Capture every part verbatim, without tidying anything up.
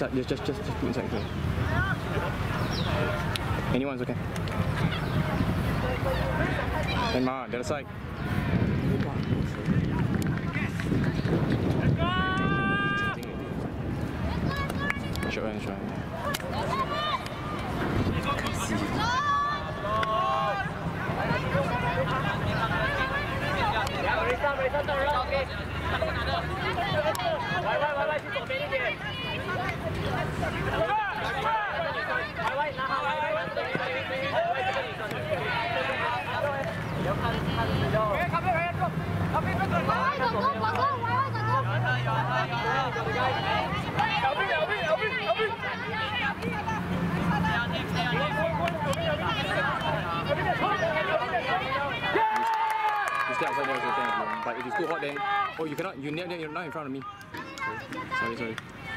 just, just, just, just put inside here. Anyone's okay. And Ma, the other side. Short one, short one. Outside there, okay. But if it's too hot, then oh, you cannot. You you're not in front of me. Sorry, sorry.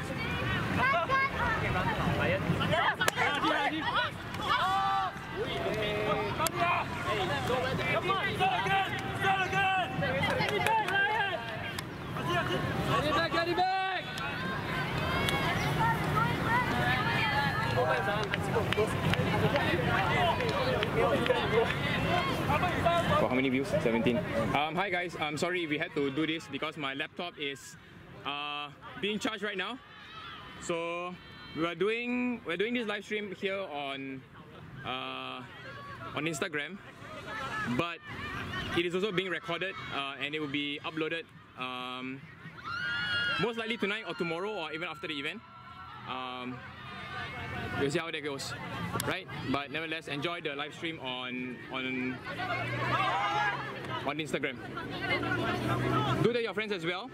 For how many views? seventeen. Um, hi guys, I'm sorry we had to do this because my laptop is uh, being charged right now. So we are doing we're doing this live stream here on uh, on Instagram, but it is also being recorded uh, and it will be uploaded um, most likely tonight or tomorrow or even after the event. Um, We'll see how that goes, right? But nevertheless, enjoy the live stream on on on Instagram. Do that to your friends as well.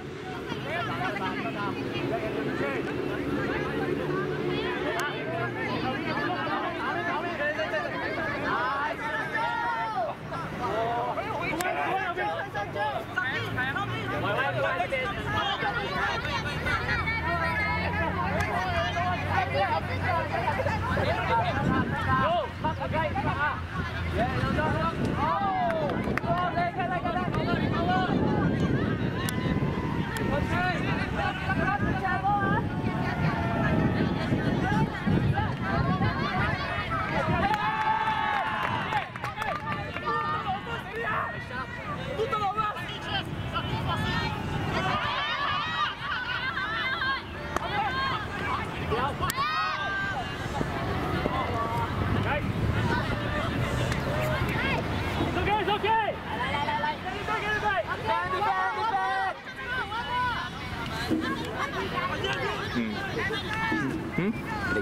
Hmm?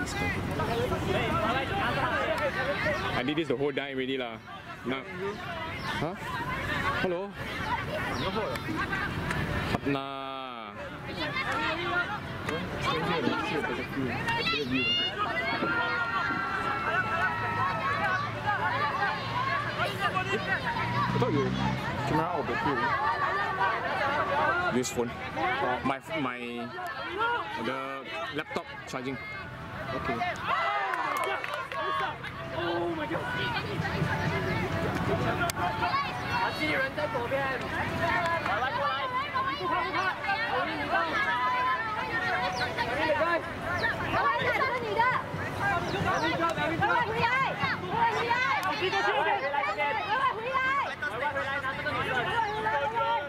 I did this the whole day already lah. Nah. Huh? Hello? Nah. I thought you camera out of the pool. This phone. Uh, my my the laptop charging. Okay. Oh my god. 有人在左边。来来过来。不看不看。我给你上。小林离开。小林这是你的。小林交，小林交。回来，回来。这个这个。回来这边。回来回来。回来回来，拿这个女的。回来回来回来。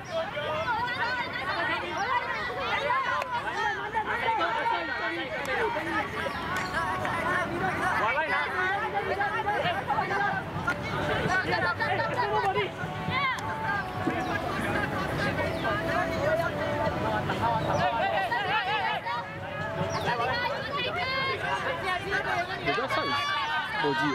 比较上手机。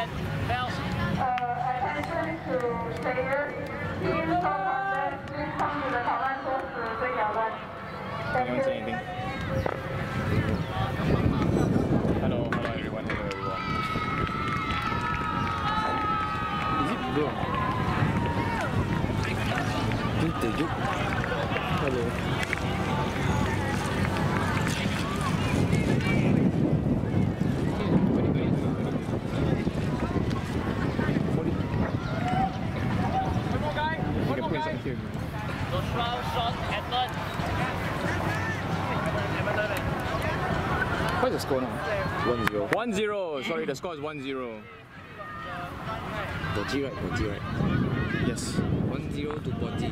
Uh, attention to players, team top hundred, please come Anyone say anything? Hello, hello everyone, hello everyone. Is it bro? Tunjuk. Hello. What's the score now? one zero. one zero. Sorry, the score is one zero. Poji right? Poji right? Yes. one zero to Poji.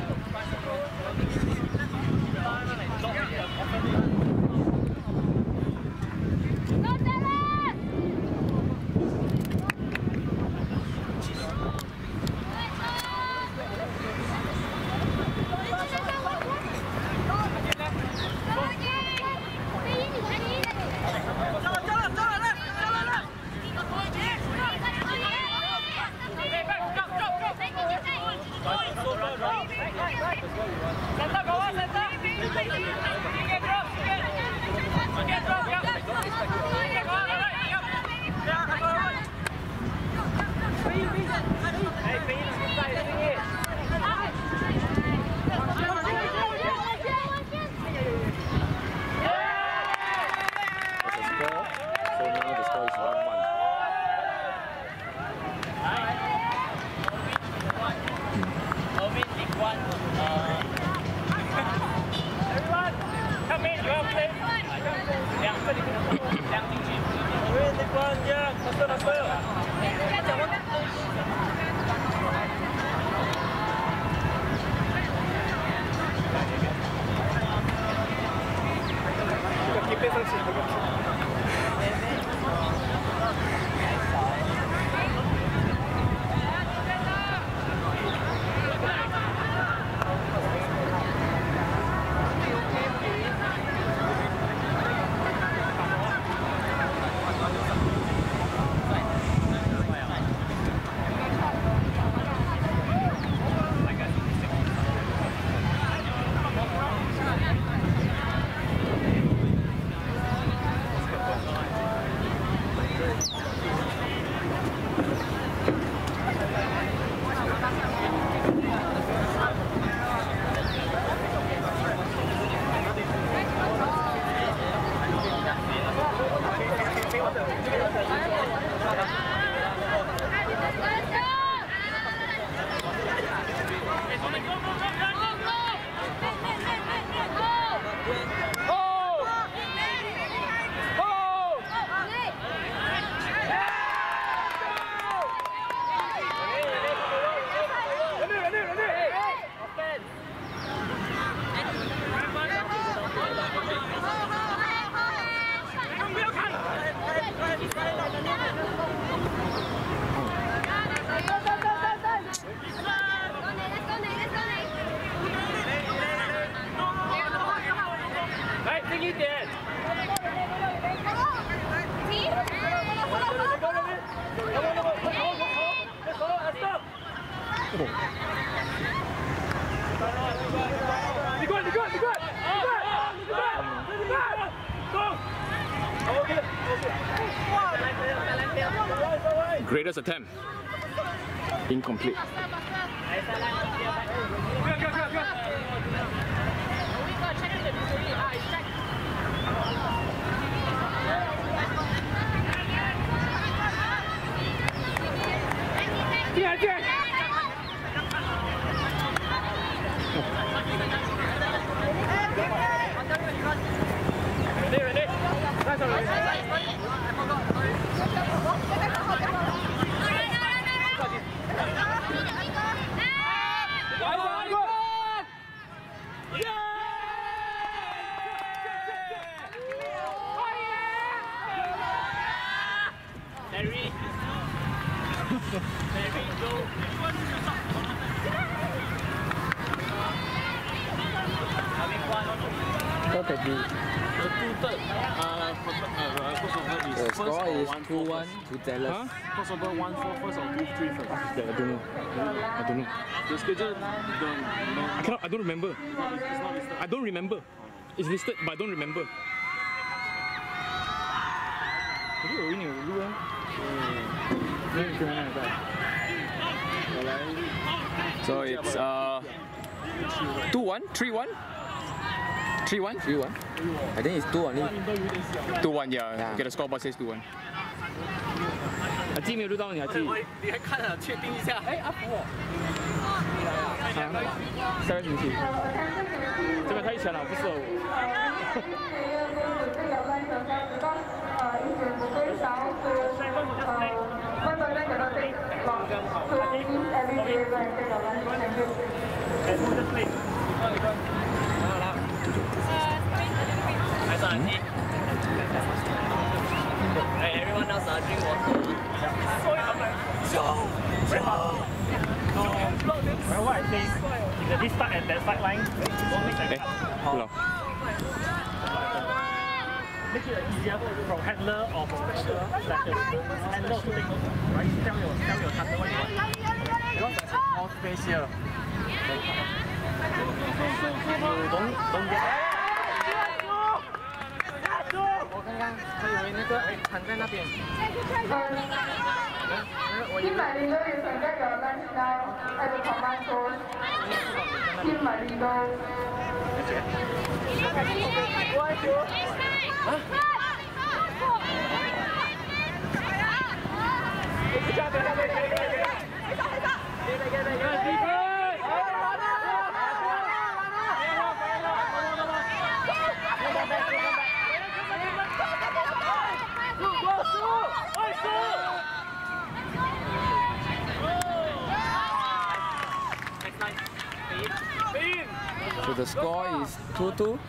Greatest attempt. Incomplete. What could be? The two third uh, uh, crossover is The first score or is one two four one first. to Dallas. Huh? Crossover one four first or two three first. I don't know. I don't know. The schedule don't no, I cannot. I don't remember. it's not listed. I don't remember. It's listed, but I don't remember. Jadi oh ini dulu ah. Ni macam mana tak? So it's uh two one, three one, three one, three one. I think it's two only. two one. Yeah. Yeah. Okay, the scoreboard says two one. 阿基没有录到你，阿基。 你还看了，确定一下。哎，阿福， 下个星期。这个太强了，不适合我。 Hey, everyone else uh, drink water. Well, what I say is, if this start and that side line, don't make Eh, that hello. make it easier from handler or from special slasher. Handler to take note, right? Tell your tell your customer what you want. Because there's more space here. You don't don't get. 我刚刚还以为那个藏在那边。 Team Marindo is under your lunch now at the command post. Team Marindo. So the score is two two.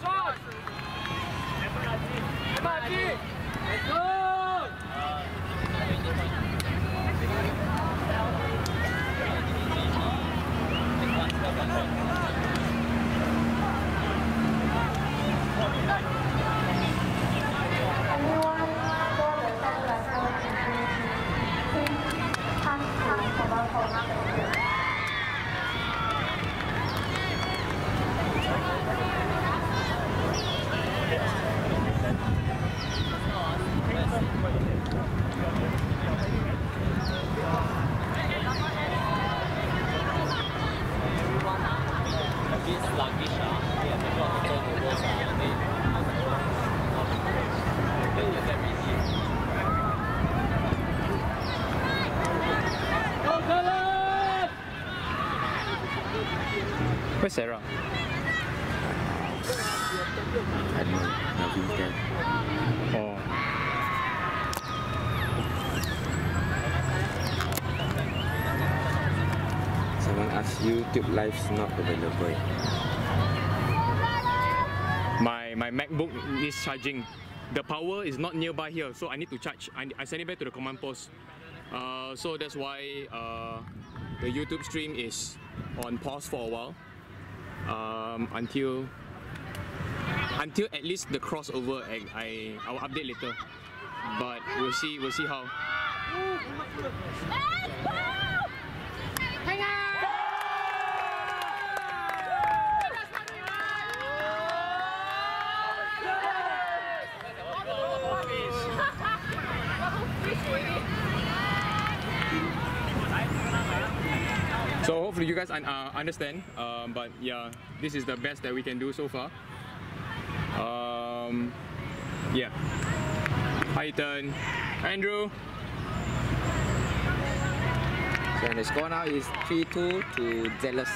Where's Sarah? I don't know. Nothing there. Oh. Someone asked YouTube Live's not available. My my MacBook is charging. The power is not nearby here, so I need to charge. I, I send it back to the command post. Uh, so that's why uh, the YouTube stream is on pause for a while. Um, until until at least the crossover. I, I I will update later, but we'll see we'll see how. So hopefully you guys un uh, understand, um, but yeah, this is the best that we can do so far. Um, yeah. Hi Ethan. Andrew. So the score now is three two to Dallas.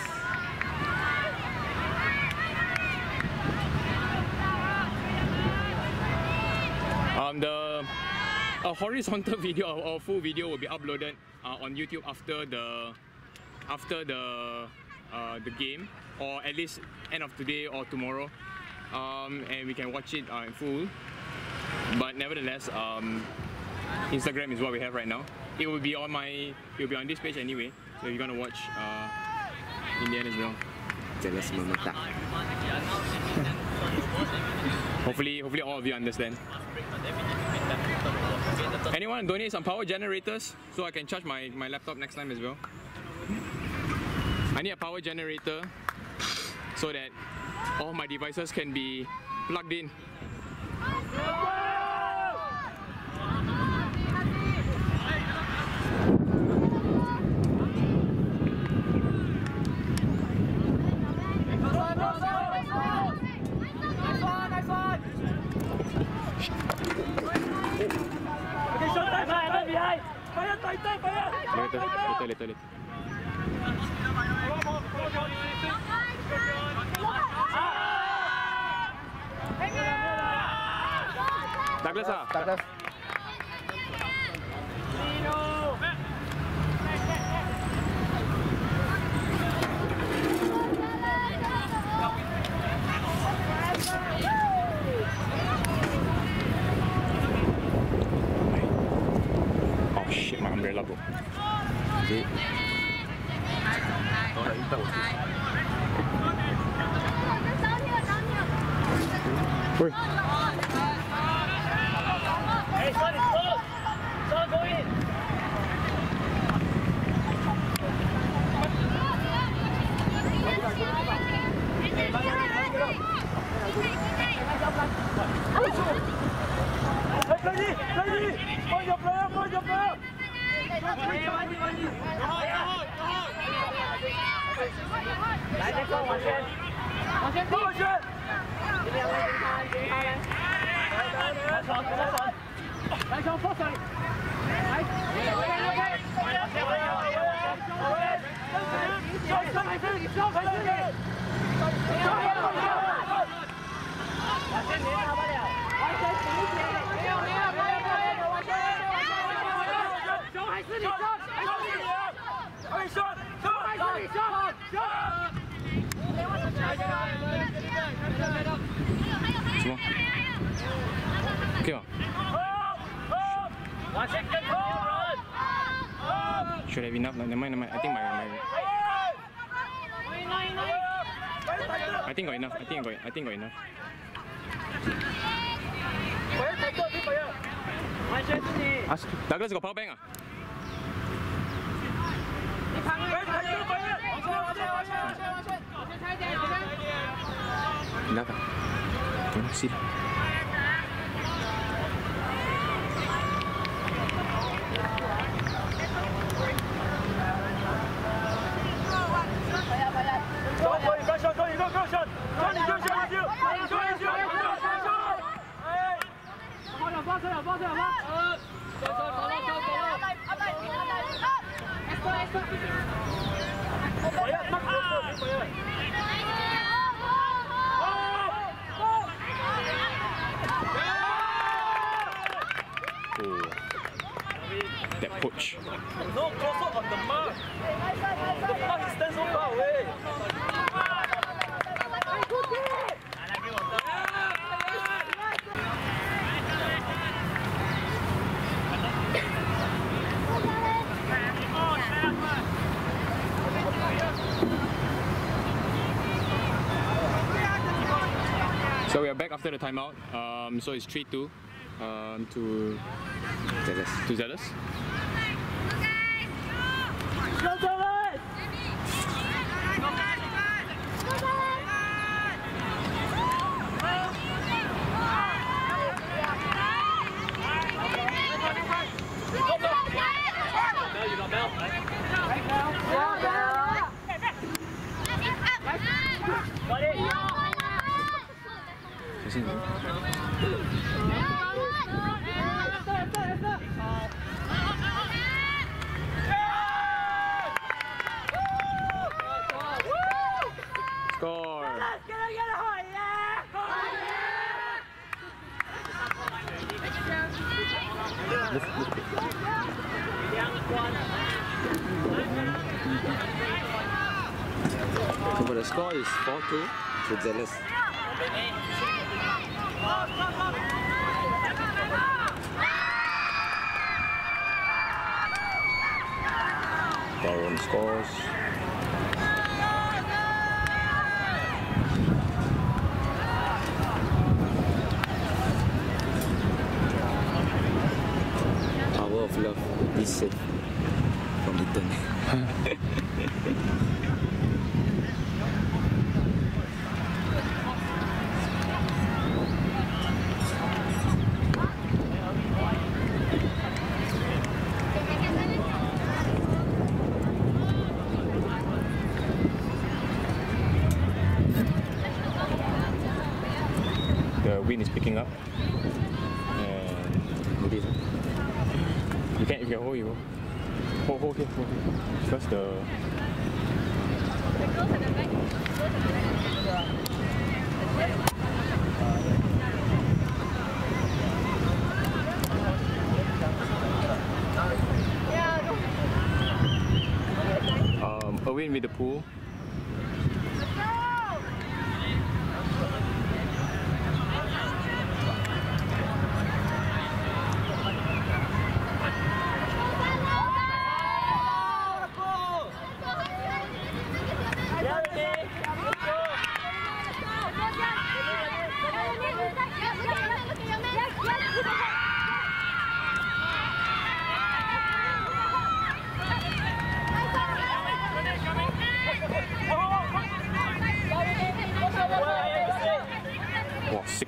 Um, the a horizontal video or, or full video will be uploaded uh, on YouTube after the after the uh, the game, or at least end of today or tomorrow, um, and we can watch it uh, in full. But nevertheless, um, Instagram is what we have right now. It will be on my it will be on this page anyway. So you're gonna watch uh, in the end as well. Dallas Mamata. Hopefully, hopefully all of you understand. Anyone donate some power generators so I can charge my, my laptop next time as well? I need a power generator so that all my devices can be plugged in. Later, later, later, later. Douglas ah? Douglas. Oh shit, my umbrella broke. Is it? Oi. Hey, son, it's close. Son, go in. Semua? Okay tak? Should have enough. Never mind, never mind. I think my, my I think got enough. I think got I think got enough. Ask Douglas got power bank ah? Enough ah? Don't see. That push. No, closer on the mark. The mark is stand so far away. So we are back after the timeout. Um, so it's three two um, to Zealous. to Zealous. Score! So but the score is four two to Zealous. Baron scores. Ethan. The wind is picking up, and It is. you can if you can hold you hold hold here, hold here. Because the um a wind with the pool. Wow, six.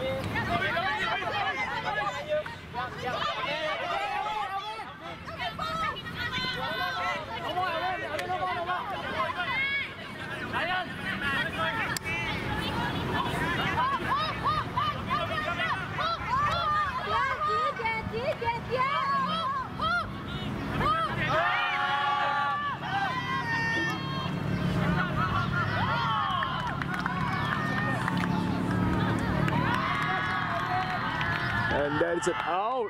And that's it out.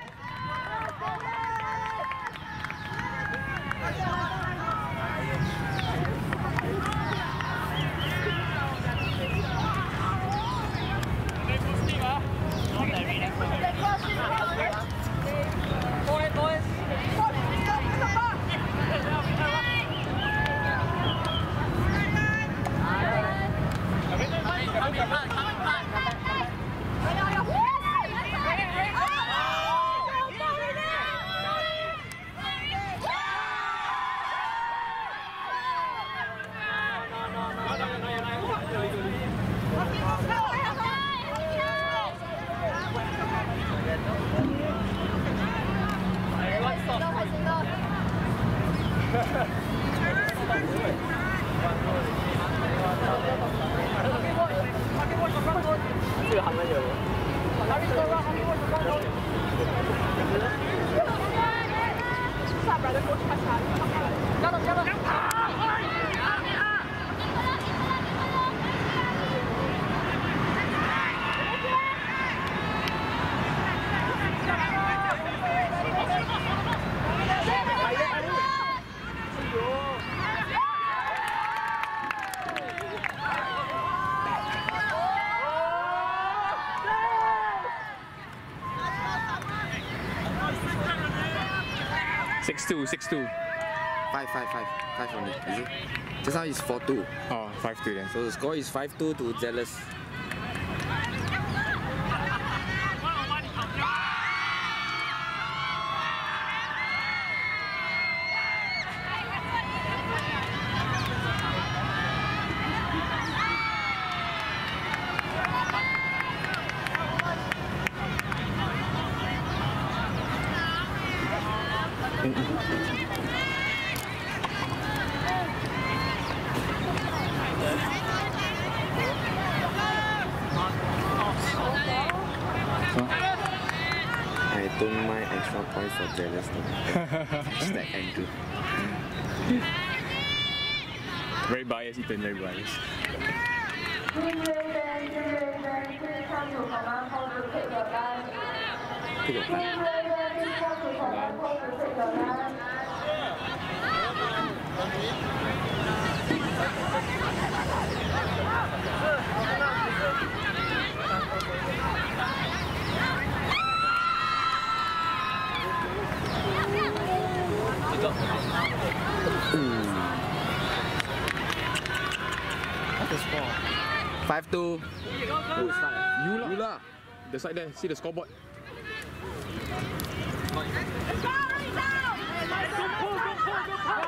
Six two, six two. Five, five, five, five only. Is it? Just now it's four two. Oh, five two then. So the score is five two to Zealous. I don't mind extra points for Zealous. Stack Andrew. Very biased, Ethan, very biased. Take your time. Five two. You lah. You lah. The side there, see the scoreboard. Let's go, let's go.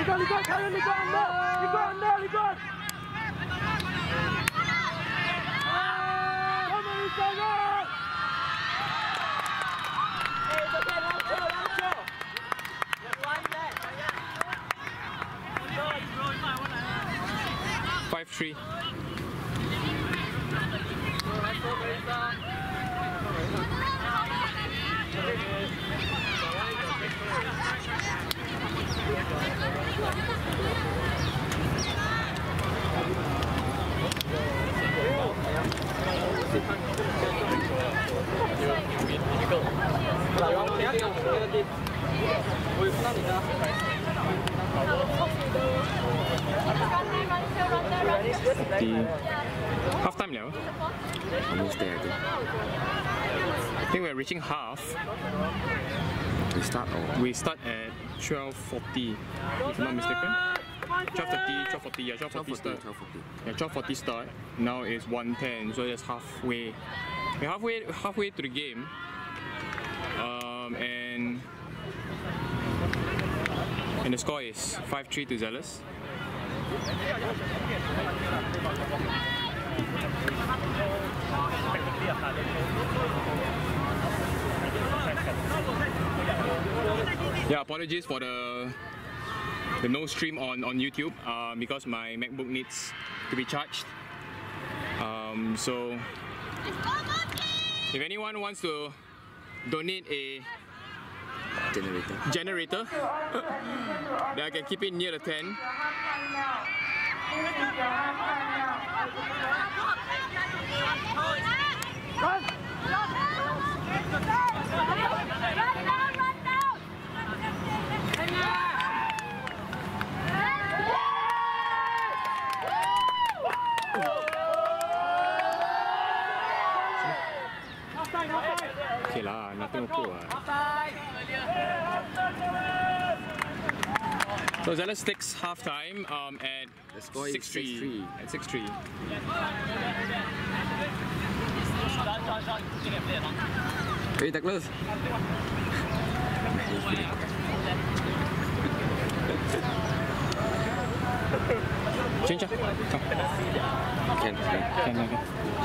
likod, likod, kalian likod anda, likod anda, likod. Ah, kamu di sana. Eh, it's okay, launcher, launcher. Just line there. five three. Half time now. Almost there, I think. I think we're reaching half. We start or We start at twelve forty, if I'm not mistaken. twelve thirty, twelve forty, yeah, twelve forty start. twelve forty. Yeah, twelve forty start. Now it's one ten, so that's halfway. We're halfway, halfway to the game. Um, and and the score is five three to Zealous. Yeah, apologies for the the no stream on on YouTube uh, because my MacBook needs to be charged. Um, so if anyone wants to donate a generator. generator, then I can keep it near the tent. Okay lah, nothing okay lah. So Zealous takes half time um, at The score is six three. six three. At six three. Hey, Douglas. Change ah. Come. Can, can. Can, can, can.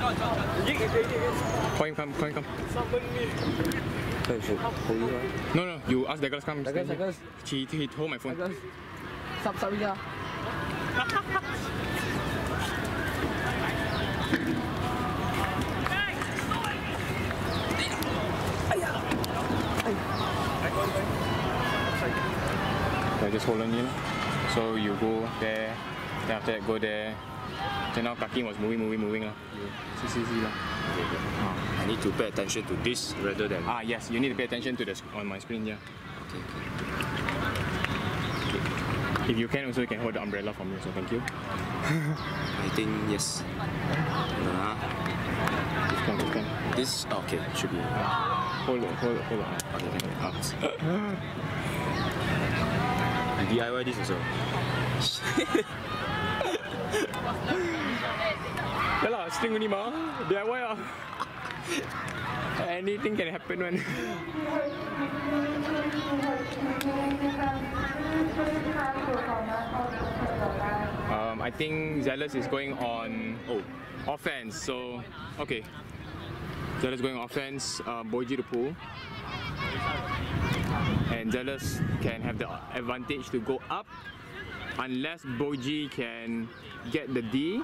Call him come, call him come. So you should hold you right? No, no, you ask Douglas come. Douglas, stand here. Douglas. He, he hold my phone. Douglas. Sub, sub je. So I just hold on you lah. So you go there, then after that go there. Then now Kaki was moving, moving, moving lah. You see, see, see lah. Okay, okay. I need to pay attention to this rather than... Ah yes, you need to pay attention to the sc- on my screen, yeah. Okay, okay. If you can also, you can hold the umbrella for me, so thank you. I think yes. Uh, This can, this can. this, okay, should be... Hold it, hold it, hold it. Okay, okay. Ah. D I Y this also. Yeah lah, string only mah. D I Y lah. Anything can happen one. um, I think Zealous is going on oh offense. So okay, Zealous going offense. Uh, Boji to pull, and Zealous can have the advantage to go up unless Boji can get the D.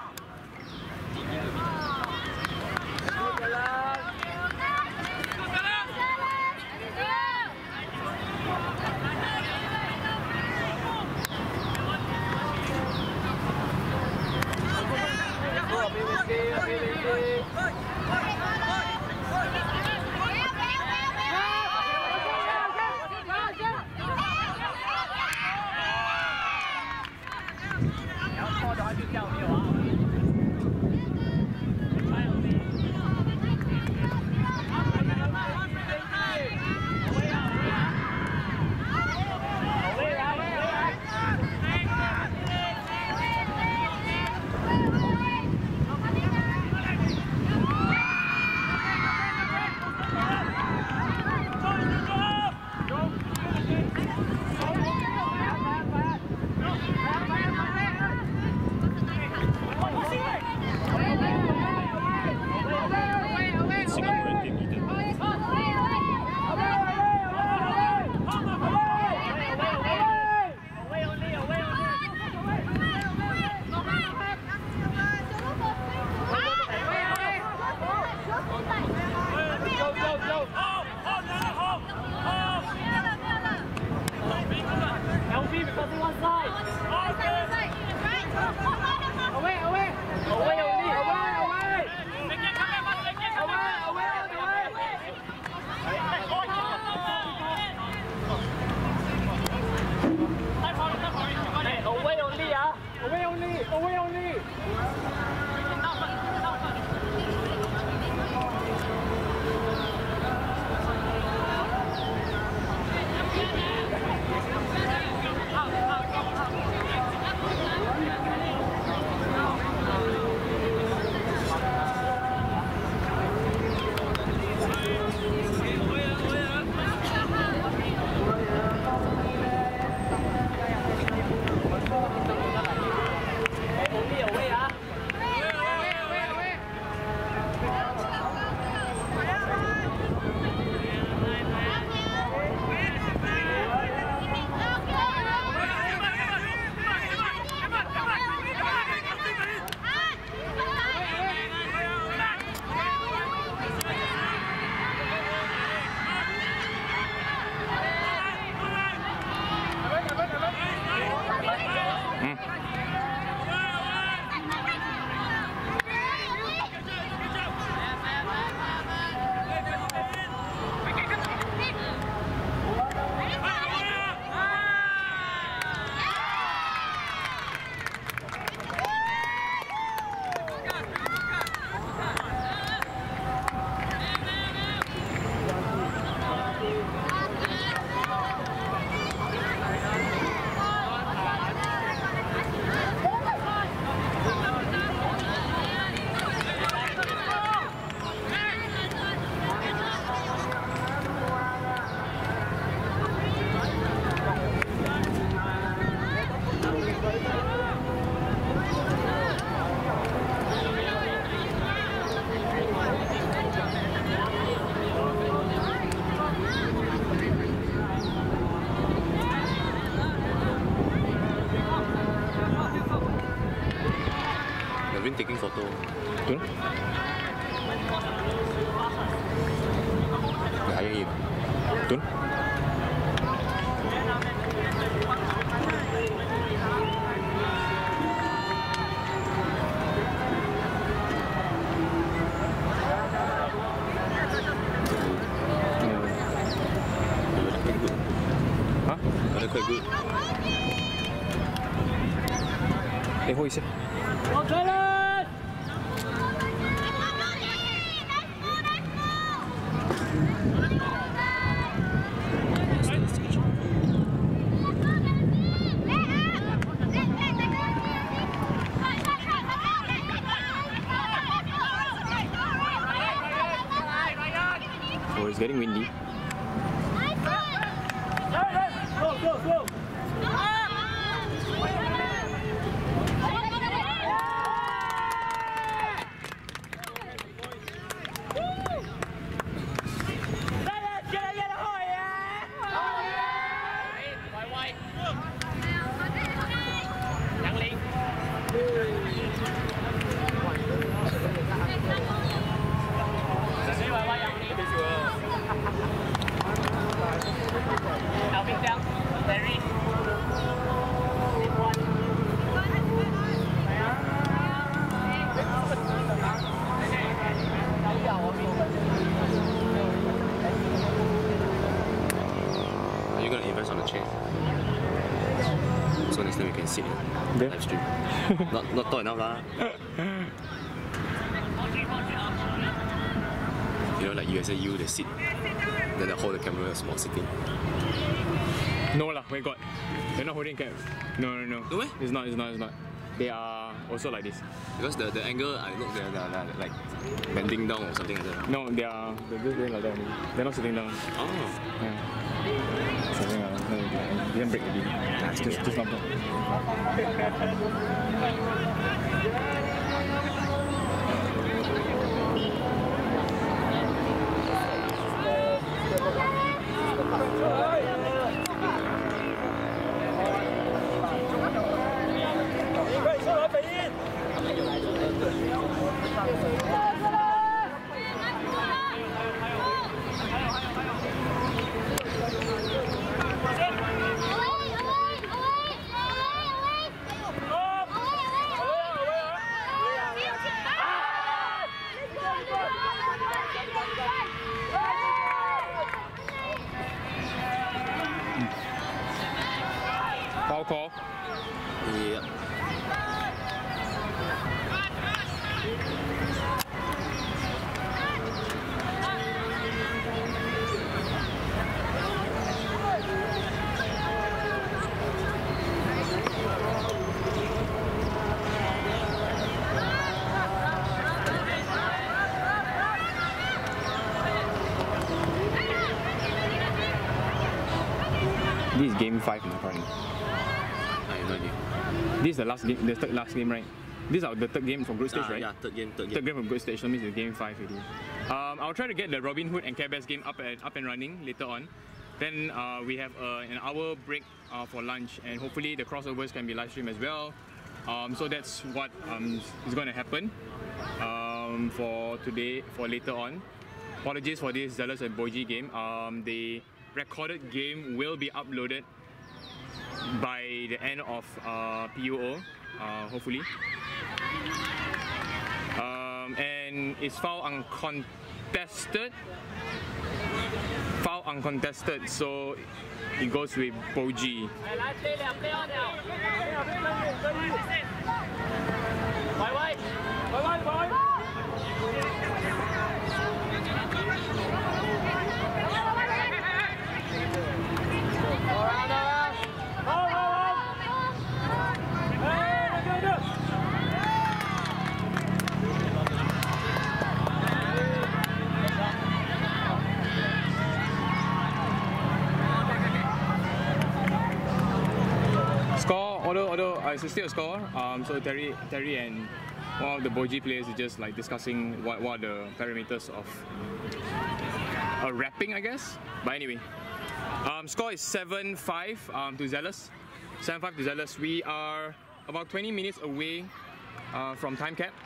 Trying you. Tun? Huh? They're quite good. Eh, who is it? Oh, it's getting windy. Go, go, go! Alvin down, Larry. Are you gonna invest on a chair? So next time you can sit in There? live stream. not not tall enough lah. You know, like U S A U, they sit, then they hold the camera small sitting. No lah, my god. They're not holding cam. No, no, no. No way? It's not, it's not, it's not. They are also like this. Because the, the angle, I look, they're, they're, they're like bending down or something like that. No, they are, they're just doing like that only. They're not sitting down. Oh. Yeah. Something like that. They didn't break the beam. It's just, just not bad. Foul call. Yeah. This is game five, my friend. I have no idea. This is the last game, the third last game, right? This is the third game from group stage, Ah, right? yeah, third game, third game. Third game from group stage, so means it's game five already. Um, I'll try to get the Robin Hood and Care Bears game up and up and running later on. Then uh, we have uh, an hour break uh, for lunch, and hopefully the crossovers can be live streamed as well. Um, so that's what um, is going to happen um, for today, for later on. Apologies for this Zealous and Boji game. Um, the recorded game will be uploaded by the end of uh, P U O, uh, hopefully. Um, and it's foul uncontested. Foul uncontested, so it goes with Boji. Score, although although uh, it's still a score. Um, so Terry, Terry and one of the Boji players is just like discussing what what are the parameters of a wrapping, I guess. But anyway, um, score is seven five um, to Zealous. seven five to Zealous. We are about twenty minutes away uh, from time cap.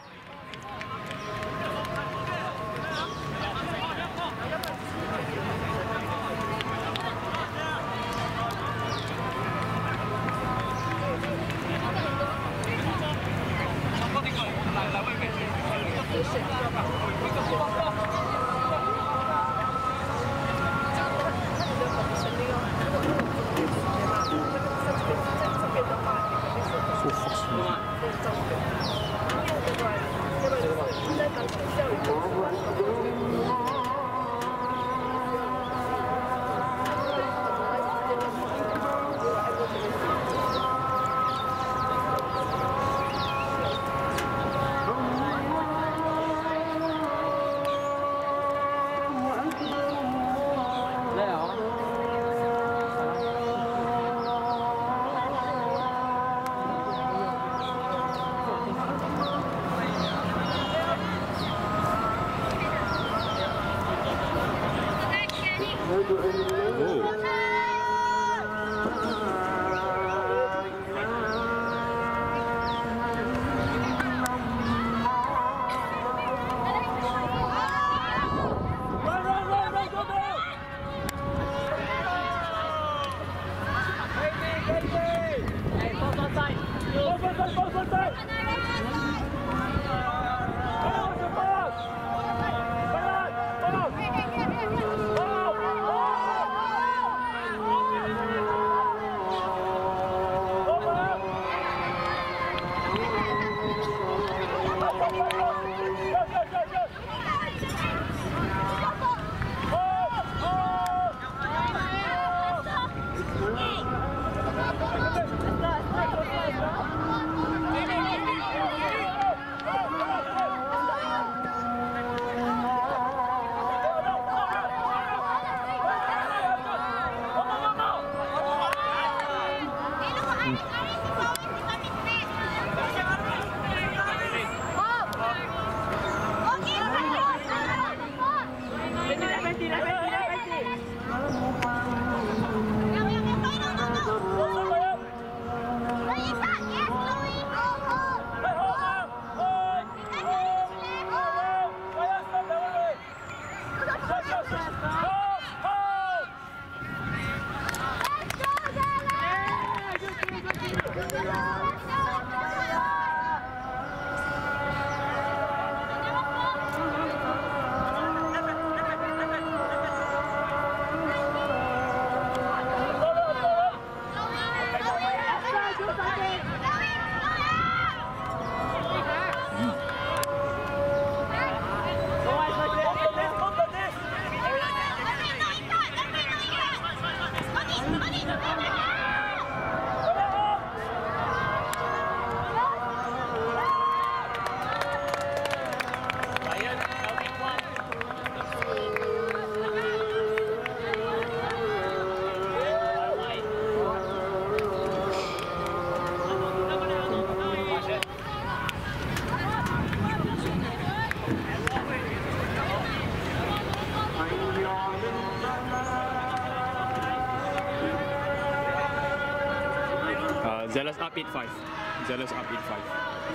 Zealous up eight five. Zealous up eight five.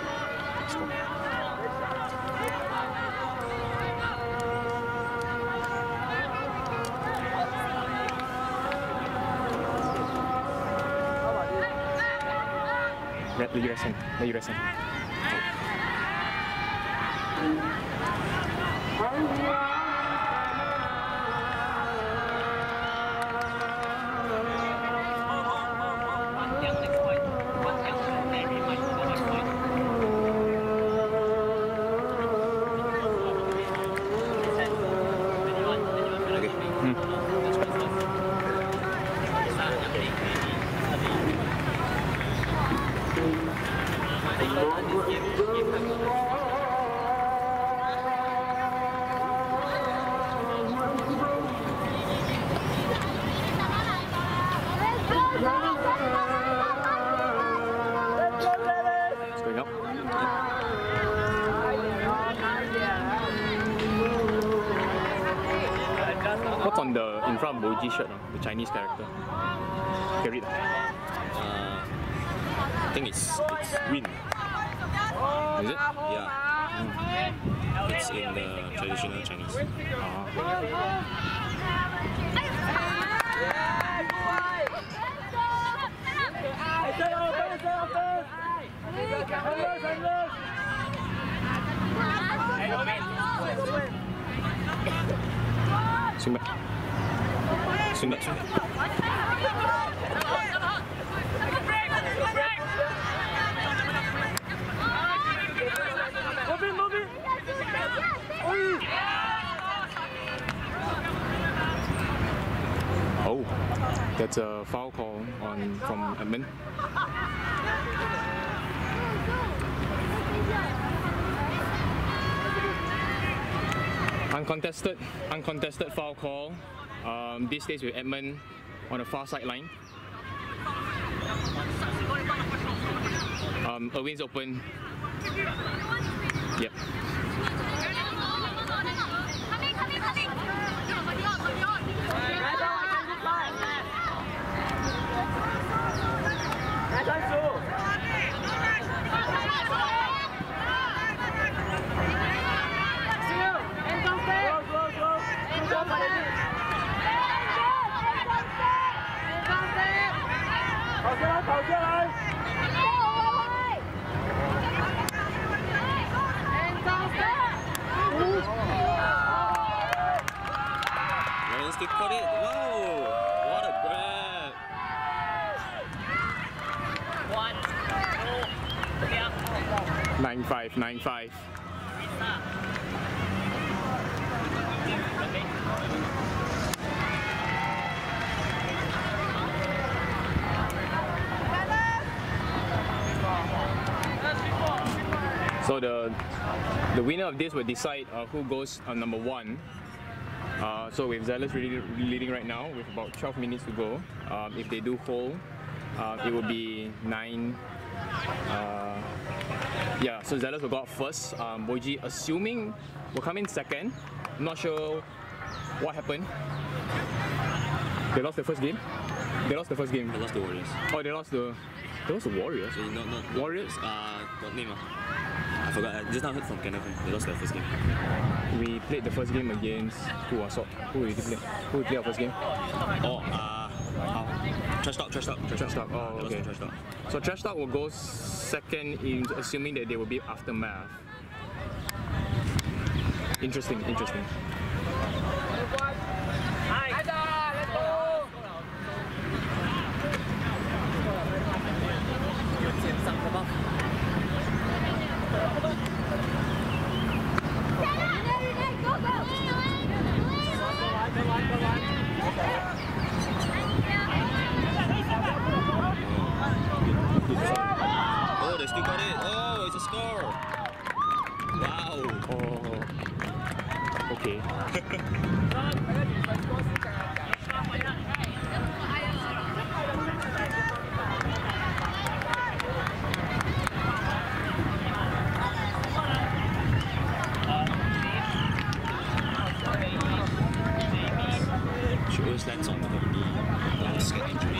Let's go. Let you rest in. Let you rest in. What's on the in front of Boji shirt, uh, the Chinese character? Can you read? Uh, I think it's it's Win. Is it? Yeah. Mm. It's in the traditional Chinese. Hey, Swing back. Swing back, swing back. Move it, move it. Oh, that's a foul call on from Edmund. Uncontested, uncontested foul call. Um, this stays with Edmund on the far sideline. Um, Irwin's open. Yep. Stick got it. Wow! What a grab! nine five, nine five. So the the winner of this will decide uh, who goes on number one. Uh, so with Zealous really leading right now with about twelve minutes to go, um, if they do hold, uh, it will be nine. Uh, yeah, so Zealous will go out first. Um, Boji, assuming, will come in second. Not sure what happened. They lost the first game. They lost the first game. They lost the Warriors. Oh, they lost the. They lost the Warriors. So not, not, Warriors. Uh, what name? Uh? I forgot. I just now heard from Kenneth. They lost their first game. We played the first game against who was who did we play? Who we played our first game? Oh, uh, how? Trash talk, trash talk, trash, Trash talk. Oh, They lost okay. to Trash talk. So Trash Talk will go second in assuming that they will be after math. Interesting, interesting. Oh, they still got it. Oh, it's a score. Wow. Oh, okay. She always lands on the the skin injury.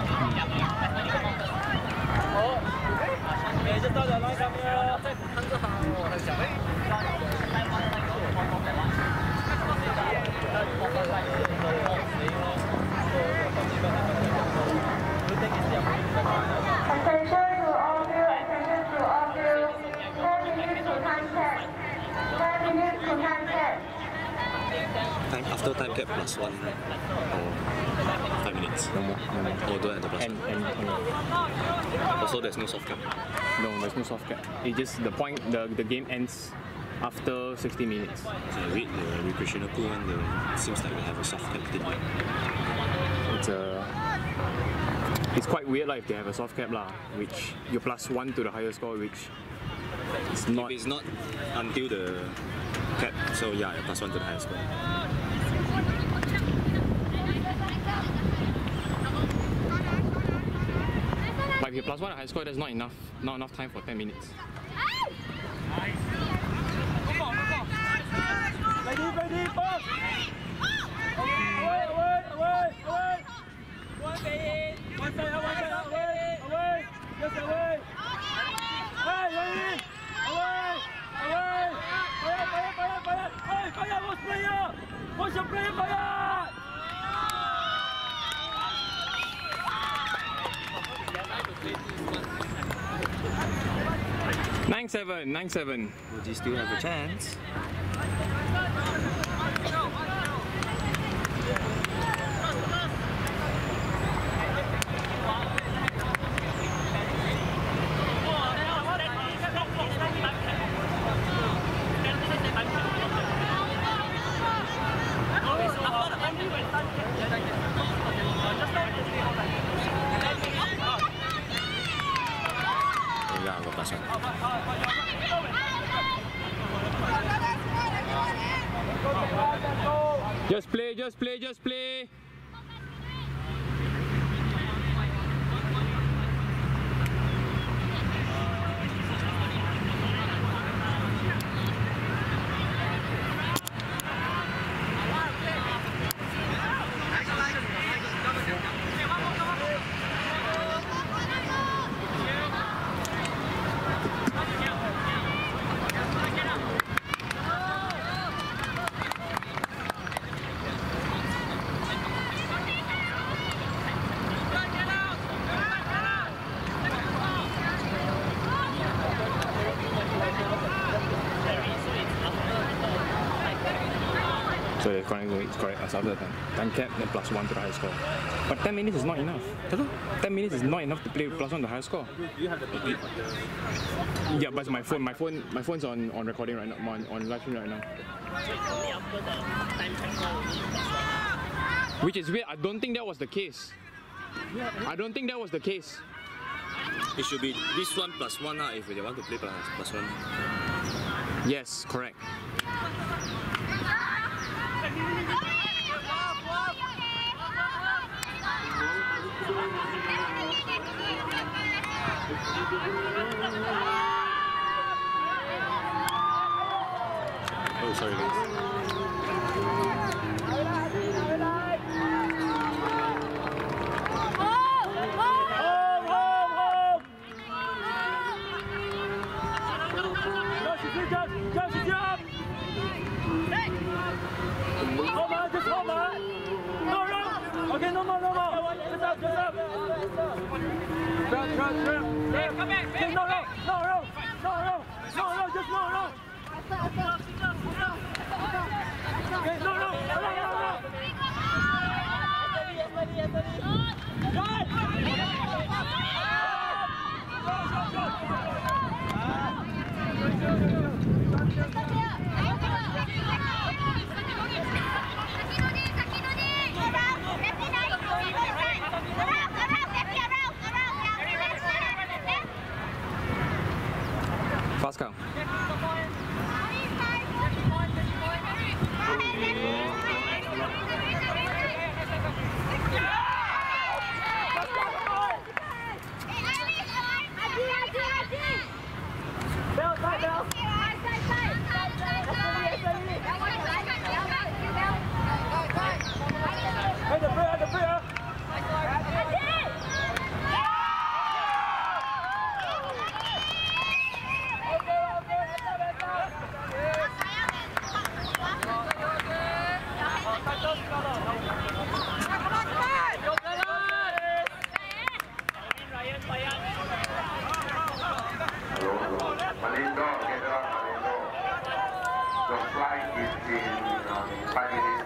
Attention to all of you, attention to all of you. Four minutes to time check. Five minutes to time check. Time, after time cap plus one or five minutes. No more, no more. Oh, don't have the plus And, one. and, and Also, there's no soft cap. no, there's no soft cap. It just the point. The the game ends after sixty minutes. So I read the recreational pool and the, it seems like they have a soft cap thing. It's a. It's quite weird, like if they have a soft cap, lah, which you plus one to the higher score, which is not. If it's not until the cap, so yeah, plus one to the highest score. But if you plus one at high score, that's not enough. Not enough time for ten minutes. Ready, ready, pass! Away, away, away, away! One side, one side, away, away! Yes, away! Hey, ready! Away, away! Fire, fire, fire, fire! Hey, fire, watch player! Watch your player, fire! seven, nine seven. Would you still have a chance? Just play, just play, just play. So the correct way is correct as other time. Time cap, then plus one to the high score. But ten minutes is not enough. ten minutes is not enough to play plus one to the high score. You have the beat. Yeah, but it's my phone, my phone, my phone's on, on recording right now, on, on live stream right now. Which is weird. I don't think that was the case. I don't think that was the case. It should be this one plus one uh, if they want to play plus, plus one. Yes, correct. Oh, sorry guys. Okay, no more, no more. Just up, just up. Drop, drop, drop. Hey, come back, hey, no, no, no, no, no, no, no, no, just no, no. Okay, no, no, no, no, no. Fast count. Bell, side, bell. Hey, the prayer, the prayer. Malindo, get up, Malindo. The flight is in um, five minutes.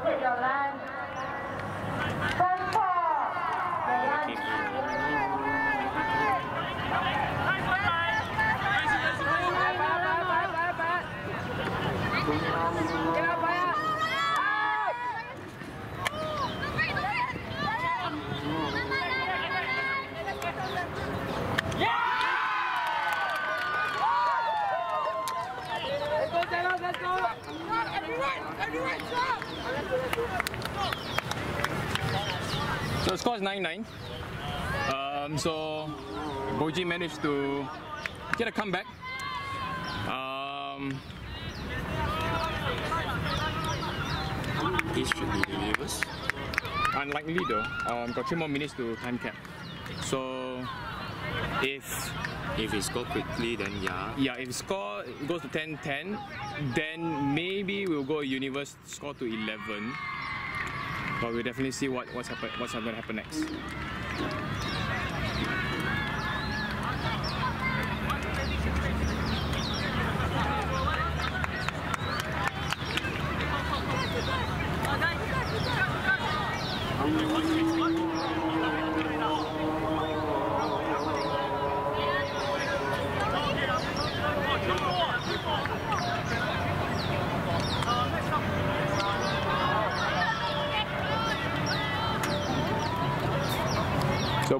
take your lunch. Front four, the lunch. So the score is nine nine. Um, so Boji managed to get a comeback. Um, This should be the universe. unlikely though. Um, got three more minutes to time cap. So if If we score quickly, then yeah. yeah, if score goes to ten ten, then maybe we'll go universe score to eleven. But we'll definitely see what, what's happen what's going to happen next. So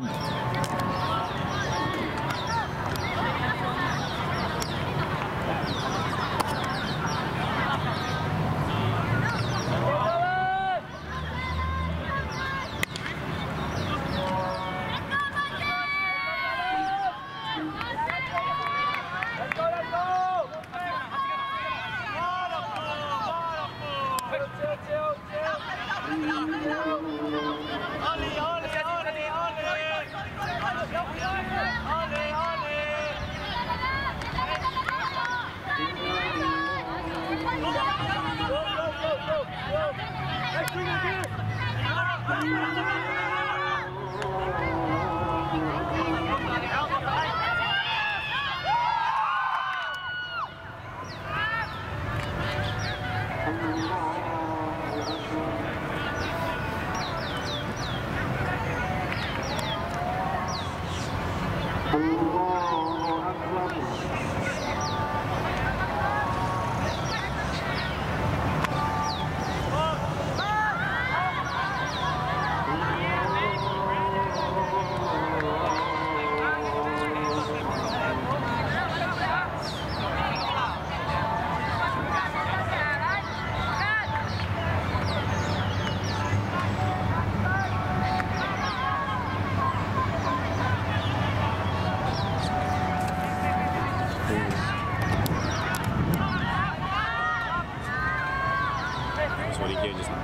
That's what he did just now.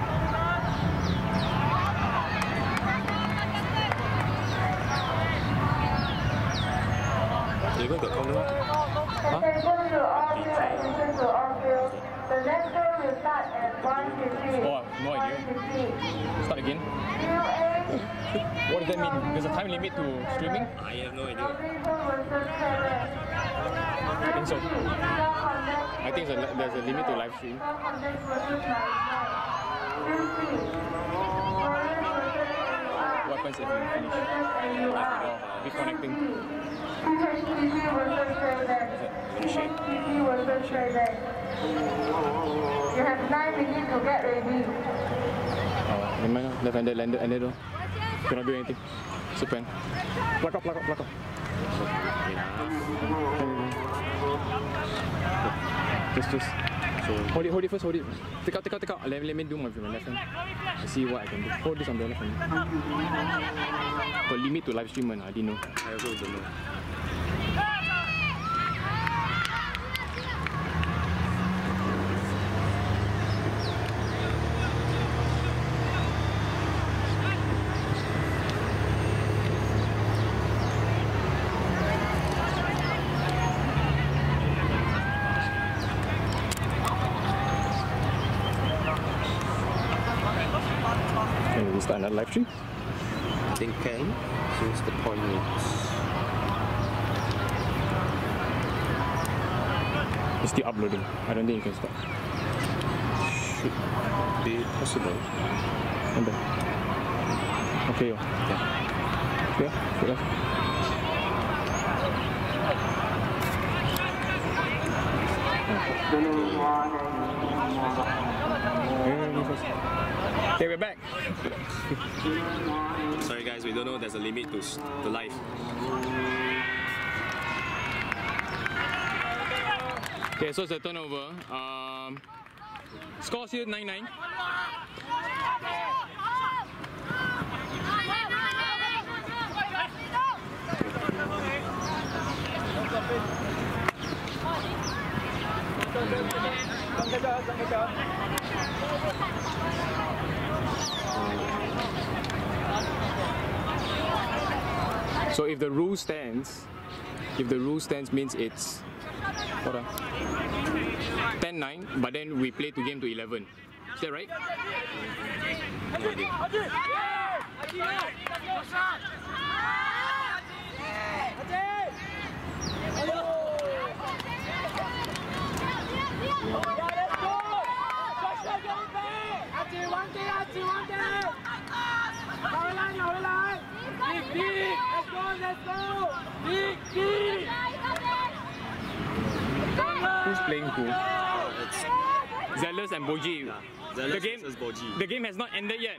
They got the corner. Attention to all you, attention to all you. The next game will start at one fifty. Oh, no idea. Start again. What does that mean? There's a time limit to streaming? I have no idea. I think so. I think there's a, there's a limit to live stream. What happens if we finish? Oh, reconnecting. You have nine minutes to get ready. Oh, never mind. Left-handed landed, landed though. Cannot do anything. Super. Pluck up, pluck up, pluck up. Just, just. So hold it, hold it first, hold it. Take out, take out, take out. Let, let me do my left hand. I see what I can do. Hold this on the left hand. Got limit to live stream, man. I didn't know. I also don't know. Can we start another live stream? I think can, since the point is... It's still uploading. I don't think you can stop. Should. be possible. Nampak? Okay, yo. Yeah. Okay, sudah. Okay, we're back. Sorry guys, we don't know there's a limit to s- to life. Okay, so it's a turnover. Um, score still nine nine. So if the rule stands, if the rule stands means it's what uh, ten nine, but then we play to game to eleven. Is that right? No idea. Who's playing who? It's Zealous and Boji. yeah. The Zealous game, versus Boji. the game has not ended yet.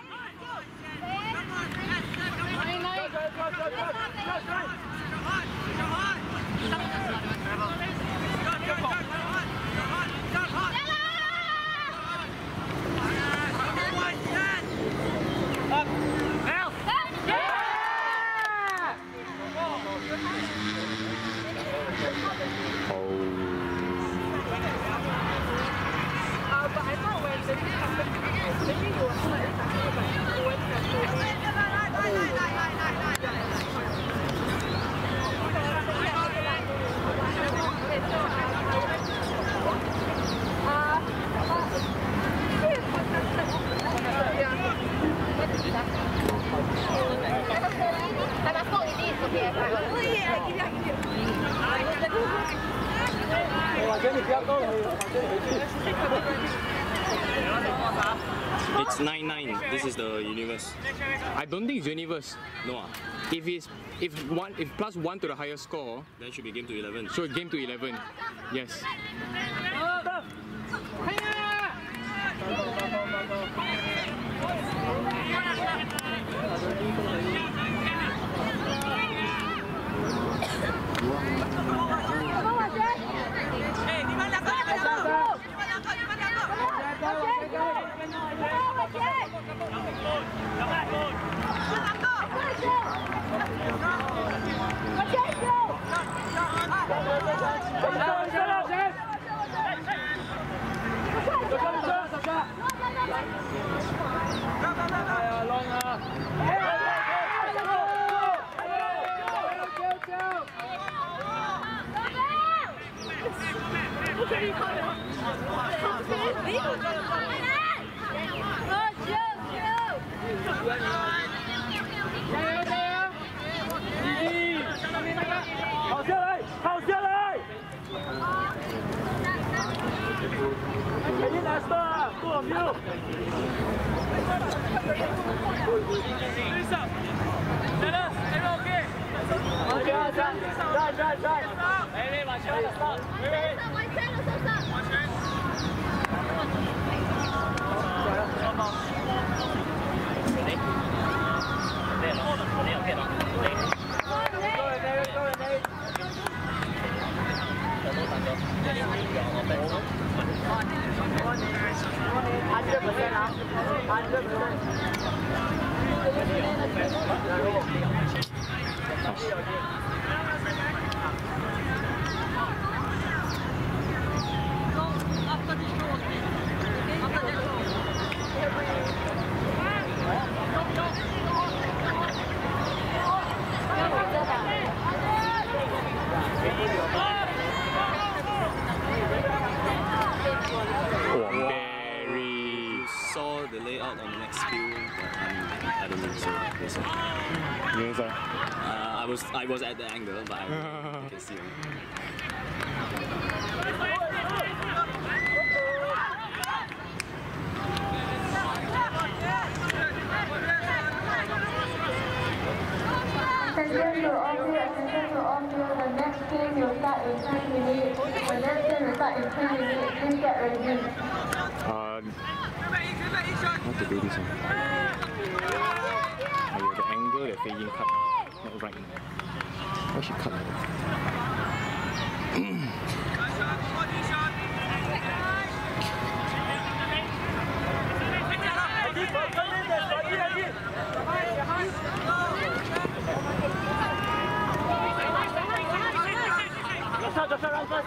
It's nine nine. This is the universe. I don't think it's universe. No ah. If it's if one if plus one to the higher score, Then should be game to eleven. so game to eleven. Yes. You saw the layout on the next field, but um, I don't think so. Yes, sir. Yes, sir. Uh, I was I was at the angle, but I, I can see. to all of you, attention to all of you. The next game will start in ten minutes. The next game will start in ten minutes. Please get ready. Uh, how to do this one? Oh, yeah, the angle that Fei Ying cut, not right. Why she cut like that? Joshua, run first.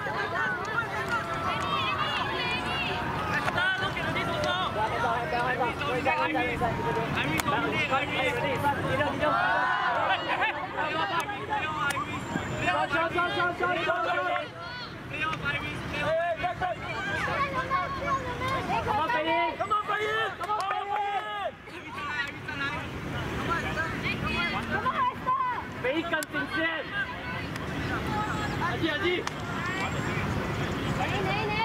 Come on, Fei! Come on, Fei! Come on, Fei! Fei 跟正先。阿志，阿志。你你你。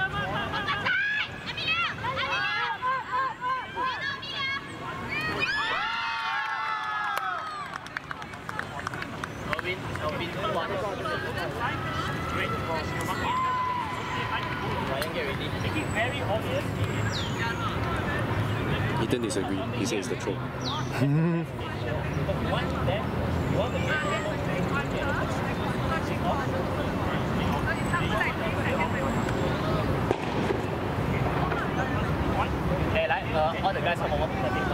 Ethan disagree. He says the throw. Okay, like uh, all the guys come over.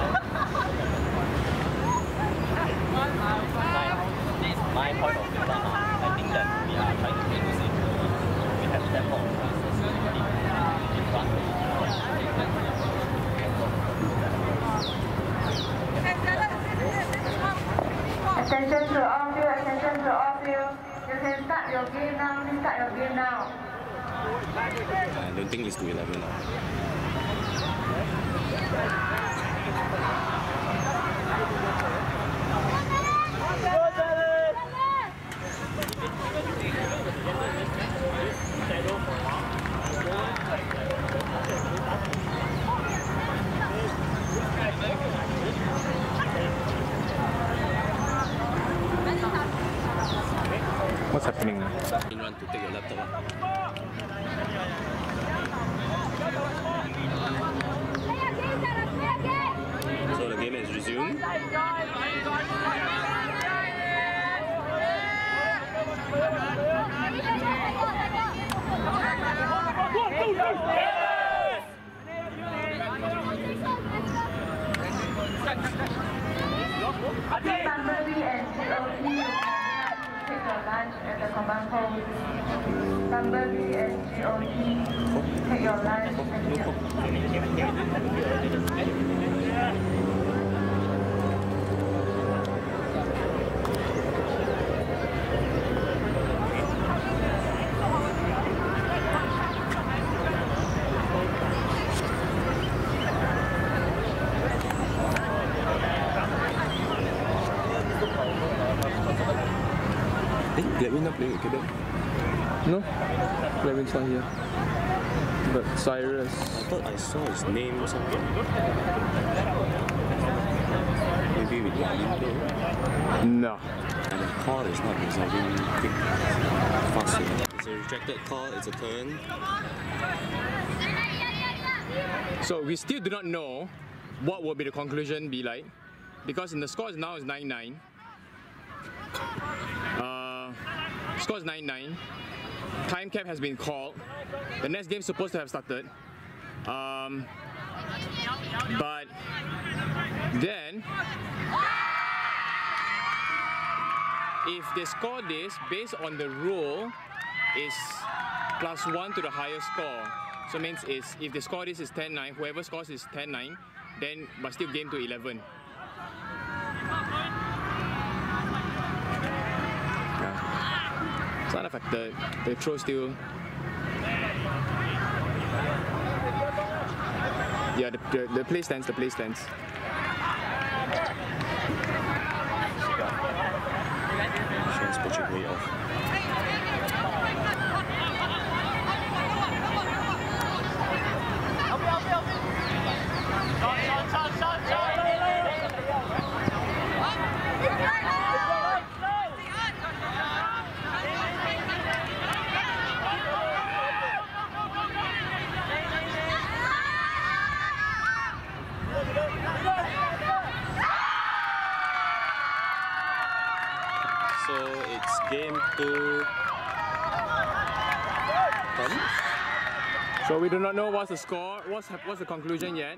This is my point of view. I think that we are trying to make this. We have that more in front. Attention to all of you, attention to all of you. You can start your game now, please start your game now. I don't think it's to eleven now. What's happening now? In run to take your laptop. So the game is resumed. Bumblebee and G O T, take your lunch at the command post. Bumblebee and G O T, take your lunch Glavin not playing Quebec. No, Glavin's not here. But Cyrus. I thought I saw his name or something. Maybe with Glavin. No. And the call is not resolving quick, fast enough. It's a rejected call, it's a turn. So we still do not know what will be the conclusion be like, because in the scores now is nine nine. Uh, score is nine nine. Time cap has been called. The next game is supposed to have started. Um, but then, if they score this based on the rule, is plus one to the highest score. So means is if they score this is ten nine, whoever scores is ten nine, then but still game to eleven. Yeah. It's unaffected. The throw still. Yeah, the, the, the play stands, the play stands. Sean's pushing way off. game to ten. So we do not know what's the score, what's, what's the conclusion yet.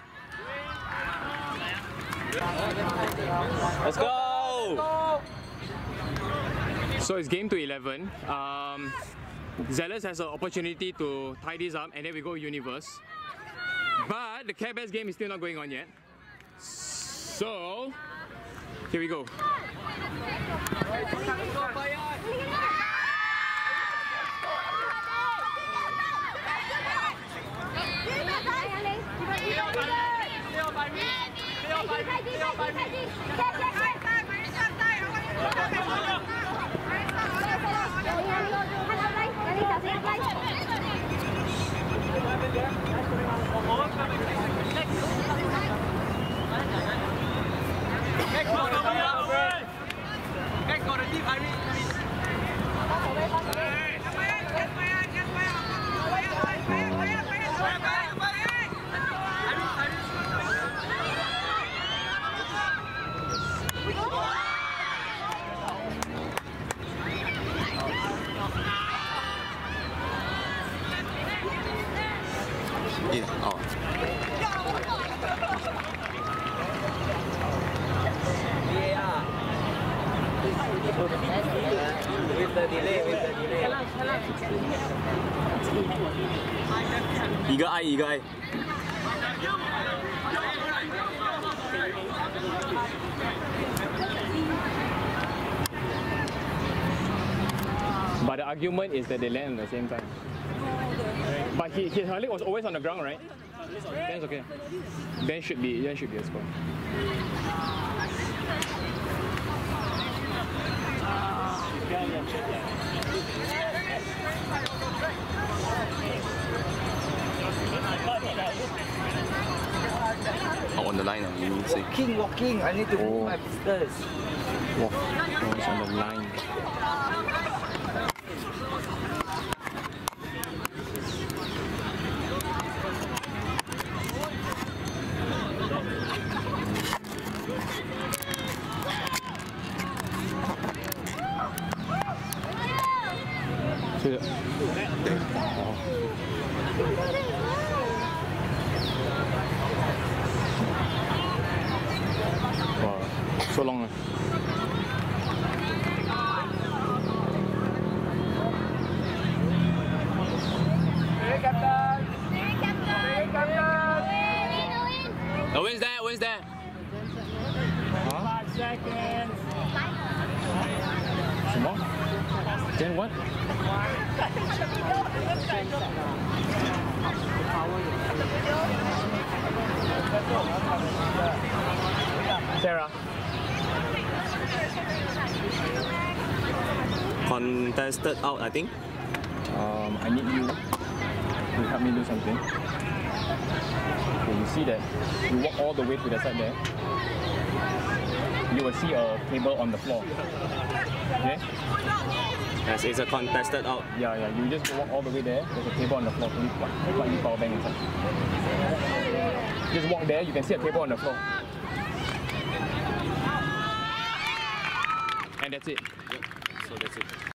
Let's go! So it's game to eleven. Um, Zealous has an opportunity to tie this up and then we go Universe. But the Care Bears game is still not going on yet. So, here we go. Yeah. Oh. With the delay, with the delay. Eager eye, eager eye. But the argument is that they land at the same time. But he, his her leg was always on the ground, right? Then it's okay. Then should be, then should be a score. Oh, on the line, uh, you see. Walking, walking. I need to move my pistols. Wow, oh, it's on the line. Wow, so long. Uh. Oh, where's that? Where's that? Huh? Five seconds. Some more? Then what? Sarah. Contested out, I think. Um, I need you to help me do something. Okay, you see that? You walk all the way to the side there. You will see a table on the floor. Okay? Yes, it's a contested out. Yeah, yeah. You just walk all the way there. There's a table on the floor. You plug, plug your power bank inside. Just walk there. You can see a table on the floor. And that's it. Yep. So that's it.